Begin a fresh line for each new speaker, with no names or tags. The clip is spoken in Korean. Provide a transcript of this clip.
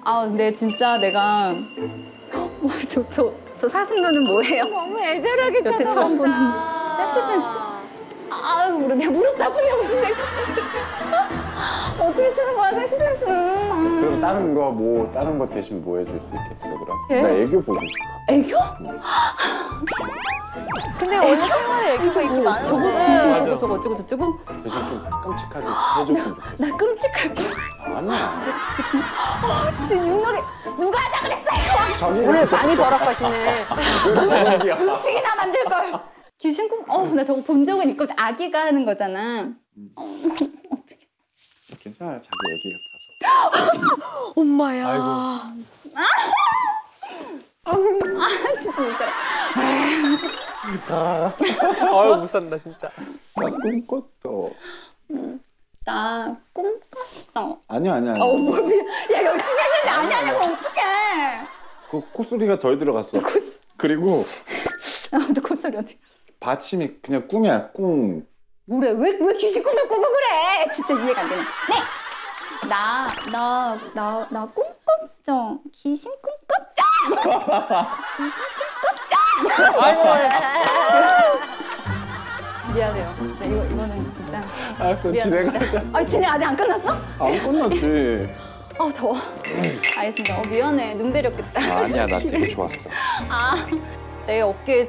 아, 근데 진짜 내가 저 사슴눈은 뭐예요?
너무 애절하게
여태
쳐다본다.
처음 보는 섹시 댄스. 아, 내 무릎 나쁜데 무슨 섹시 댄스? 어떻게 추는 거야, 섹시 댄스?
그럼 다른 거 대신 뭐 해줄 수 있겠어, 그럼?
예?
나 애교 보고 싶어.
애교?
근데 원래 생활에 애교가 있고 많은데.
저거 귀신 저거 어쩌고 저쩌고?
대신 좀 끔찍하게 해줬으면 좋겠어.
나 끔찍할 걸.
아니야.
진짜 윷놀이 누가 하자 그랬어요?
저기가
오늘 많이 버럭하시네.
저기야.
음식이나 만들 걸. 귀신 꿈? 나 저거 본 적은 있거든. 아기가 하는 거잖아. 어떻게?
괜찮아, 자기 애기 같아서.
엄마야.
진짜 못 살아.
아유 못 산다 진짜.
나 꿈꿨어.
나 꿈꿨어.
아니야.
야, 열심히 했는데 아니냐고 어떡해.
그 콧소리가 덜 들어갔어. 그리고
또 콧소리 어디?
받침이 그냥 꿈이야, 꿈.
뭐래? 왜 귀신 꿈을 꾸고 그래? 진짜 이해가 안 되네. 네. 나 꿈꿨죠. 귀신 꿈꿨죠. 귀신 꿈꿨죠.
아이고.
미안해요. 진짜 이거는 진짜.
알았어,
미안합니다.
진행하자.
진행 아직 안 끝났어?
안 끝났지.
더워. 알겠습니다. 미안해. 눈 베렸겠다.
아니야, 나 되게 좋았어.
내 어깨에